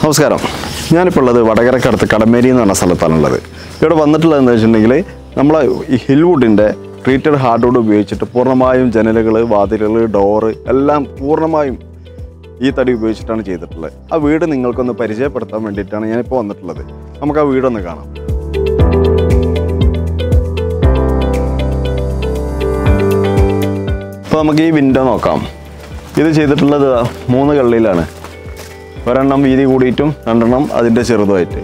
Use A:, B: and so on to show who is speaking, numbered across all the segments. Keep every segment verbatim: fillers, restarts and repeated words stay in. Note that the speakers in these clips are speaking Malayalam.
A: നമസ്കാരം. ഞാനിപ്പോൾ ഉള്ളത് വടകരക്കടുത്ത് കടമേരി എന്ന് പറഞ്ഞ സ്ഥലത്താണുള്ളത്. ഇവിടെ വന്നിട്ടുള്ളതെന്ന് വെച്ചിട്ടുണ്ടെങ്കിൽ നമ്മൾ ഈ ഹിൽവുഡിൻ്റെ ട്രീറ്റഡ് ഹാർഡ്വുഡ് ഉപയോഗിച്ചിട്ട് പൂർണ്ണമായും ജനലുകൾ, വാതിലുകൾ, ഡോറ് എല്ലാം പൂർണ്ണമായും ഈ തടി ഉപയോഗിച്ചിട്ടാണ് ചെയ്തിട്ടുള്ളത്. ആ വീട് നിങ്ങൾക്കൊന്ന് പരിചയപ്പെടുത്താൻ വേണ്ടിയിട്ടാണ് ഞാനിപ്പോൾ വന്നിട്ടുള്ളത്. നമുക്ക് ആ വീടൊന്ന് കാണാം. ഇപ്പോൾ നമുക്ക് ഈ വിൻഡോ നോക്കാം. ഇത് ചെയ്തിട്ടുള്ളത് മൂന്ന് കള്ളിയിലാണ്. ഒരെണ്ണം വീതി കൂടിയിട്ടും രണ്ടെണ്ണം അതിൻ്റെ ചെറുതുമായിട്ട്.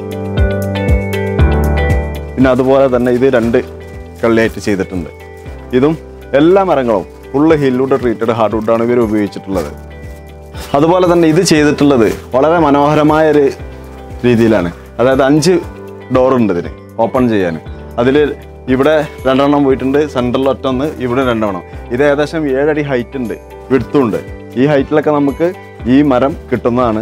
A: പിന്നെ അതുപോലെ തന്നെ ഇത് രണ്ട് കള്ളിയായിട്ട് ചെയ്തിട്ടുണ്ട്. ഇതും എല്ലാ മരങ്ങളും ഫുള്ള് ഹിൽവുഡ് ട്രീറ്റഡ് ഹാർഡ്വുഡാണ് ഇവർ ഉപയോഗിച്ചിട്ടുള്ളത്. അതുപോലെ തന്നെ ഇത് ചെയ്തിട്ടുള്ളത് വളരെ മനോഹരമായൊരു രീതിയിലാണ്. അതായത് അഞ്ച് ഡോറുണ്ട് ഇതിന് ഓപ്പൺ ചെയ്യാൻ. അതിൽ ഇവിടെ രണ്ടെണ്ണം പോയിട്ടുണ്ട്, സെൻട്രലിൽ ഒറ്റൊന്ന്, ഇവിടെ രണ്ടെണ്ണം. ഇത് ഏകദേശം ഏഴടി ഹൈറ്റ് ഉണ്ട്, വിഡ്ത്തുണ്ട്. ഈ ഹൈറ്റിലൊക്കെ നമുക്ക് ഈ മരം കിട്ടുന്നതാണ്.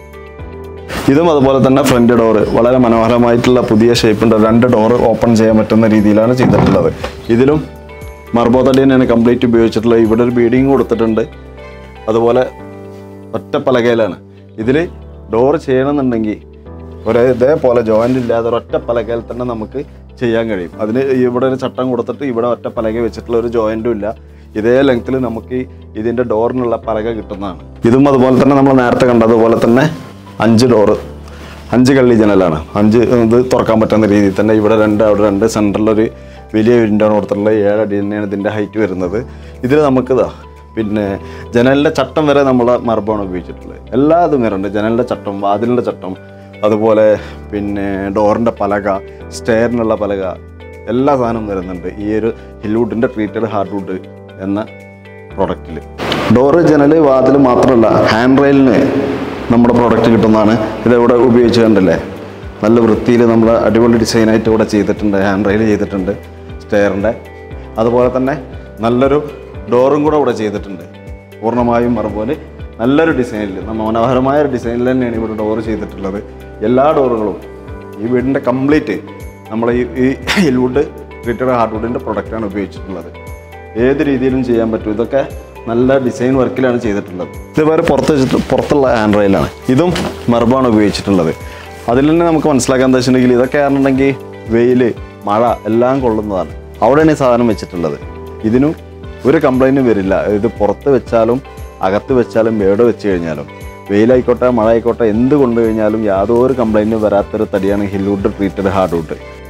A: ഇതും അതുപോലെ തന്നെ ഫ്രണ്ട് ഡോറ് വളരെ മനോഹരമായിട്ടുള്ള പുതിയ ഷേപ്പുണ്ട്. രണ്ട് ഡോറ് ഓപ്പൺ ചെയ്യാൻ പറ്റുന്ന രീതിയിലാണ് ചെയ്തിട്ടുള്ളത്. ഇതിലും മർബോ തടി തന്നെയാണ് കംപ്ലീറ്റ് ഉപയോഗിച്ചിട്ടുള്ളത്. ഇവിടെ ഒരു ബീഡിങ് കൊടുത്തിട്ടുണ്ട്. അതുപോലെ ഒറ്റ പലകയിലാണ്. ഇതിൽ ഡോറ് ചെയ്യണമെന്നുണ്ടെങ്കിൽ ഒരേ ഇതേപോലെ ജോയിൻ്റ് ഇല്ലാതെ ഒരൊറ്റ പലകയിൽ തന്നെ നമുക്ക് ചെയ്യാൻ കഴിയും. അതിന് ഇവിടെ ഒരു ചട്ടം കൊടുത്തിട്ട് ഇവിടെ ഒറ്റ പലക വെച്ചിട്ടുള്ള ഒരു ജോയിൻറ്റും ഇല്ല. ഇതേ ലെങ്ത്തിൽ നമുക്ക് ഇതിൻ്റെ ഡോറിനുള്ള പലക കിട്ടുന്നതാണ്. ഇതും അതുപോലെ തന്നെ നമ്മൾ നേരത്തെ കണ്ടതുപോലെ തന്നെ അഞ്ച് ഡോറ്, അഞ്ച് കള്ളി ജനലാണ്. അഞ്ച് ഇത് തുറക്കാൻ പറ്റുന്ന രീതിയിൽ തന്നെ ഇവിടെ രണ്ട്, അവിടെ രണ്ട്, സെൻറ്ററിലൊരു വലിയ വിൻഡോ കൊടുത്തിട്ടുള്ള ഏഴടി തന്നെയാണ് ഇതിൻ്റെ ഹൈറ്റ് വരുന്നത്. ഇതിൽ നമുക്കിതാ പിന്നെ ജനലിൻ്റെ ചട്ടം വരെ നമ്മൾ മർബാണ് ഉപയോഗിച്ചിട്ടുള്ളത്. എല്ലാ ഇതും വരുന്നുണ്ട്. ജനലിൻ്റെ ചട്ടം, വാതിലിൻ്റെ ചട്ടം, അതുപോലെ പിന്നെ ഡോറിൻ്റെ പലക, സ്റ്റെയറിനുള്ള പലക, എല്ലാ സാധനവും വരുന്നുണ്ട് ഈ ഒരു ഹിൽവുഡിൻ്റെ ട്രീറ്റഡ് ഹാർഡ്വുഡ് എന്ന പ്രൊഡക്റ്റിൽ. ഡോറ്, ജനൽ, വാതിൽ മാത്രമല്ല ഹാൻഡ് റെയിലിന് നമ്മുടെ പ്രോഡക്റ്റ് കിട്ടുന്നതാണ്. ഇതിവിടെ ഉപയോഗിച്ച് കണ്ടില്ലേ, നല്ല വൃത്തിയിൽ നമ്മൾ അടിപൊളി ഡിസൈനായിട്ട് ഇവിടെ ചെയ്തിട്ടുണ്ട്. ഹാൻഡ് റെയിൽ ചെയ്തിട്ടുണ്ട് സ്റ്റെയറിൻ്റെ. അതുപോലെ തന്നെ നല്ലൊരു ഡോറും കൂടെ ഇവിടെ ചെയ്തിട്ടുണ്ട്. പൂർണ്ണമായും മറുപോലെ നല്ലൊരു ഡിസൈനിൽ, മനോഹരമായ ഒരു ഡിസൈനിൽ തന്നെയാണ് ഇവിടെ ഡോറ് ചെയ്തിട്ടുള്ളത്. എല്ലാ ഡോറുകളും ഈ വീടിൻ്റെ കംപ്ലീറ്റ് നമ്മൾ ഈ ഈ ഹിൽവുഡ് ട്രീറ്റഡ് ഹാർഡ്വുഡിൻ്റെ പ്രൊഡക്റ്റാണ് ഉപയോഗിച്ചിട്ടുള്ളത്. ഏത് രീതിയിലും ചെയ്യാൻ പറ്റും. ഇതൊക്കെ നല്ല ഡിസൈൻ വർക്കിലാണ് ചെയ്തിട്ടുള്ളത്. ഇതുവരെ പുറത്ത് വെച്ചിട്ട് പുറത്തുള്ള ഹാൻഡ് റെയിലാണ്. ഇതും മർബാണ് ഉപയോഗിച്ചിട്ടുള്ളത്. അതിൽ തന്നെ നമുക്ക് മനസ്സിലാക്കാൻ എന്താ വെച്ചിട്ടുണ്ടെങ്കിൽ ഇതൊക്കെ ആണെന്നുണ്ടെങ്കിൽ വെയിൽ, മഴ എല്ലാം കൊള്ളുന്നതാണ്. അവിടെയാണ് ഈ സാധനം വെച്ചിട്ടുള്ളത്. ഇതിനും ഒരു കംപ്ലൈൻറ്റും വരില്ല. ഇത് പുറത്ത് വെച്ചാലും അകത്ത് വെച്ചാലും എവിടെ വെച്ച് കഴിഞ്ഞാലും, വെയിലായിക്കോട്ടെ മഴ ആയിക്കോട്ടെ, എന്ത് കൊണ്ടു കഴിഞ്ഞാലും യാതൊരു കംപ്ലൈൻറ്റും വരാത്തൊരു തടിയാണ് ഹിൽവുഡ് ട്രീറ്റഡ് ഹാർഡ്വുഡ്.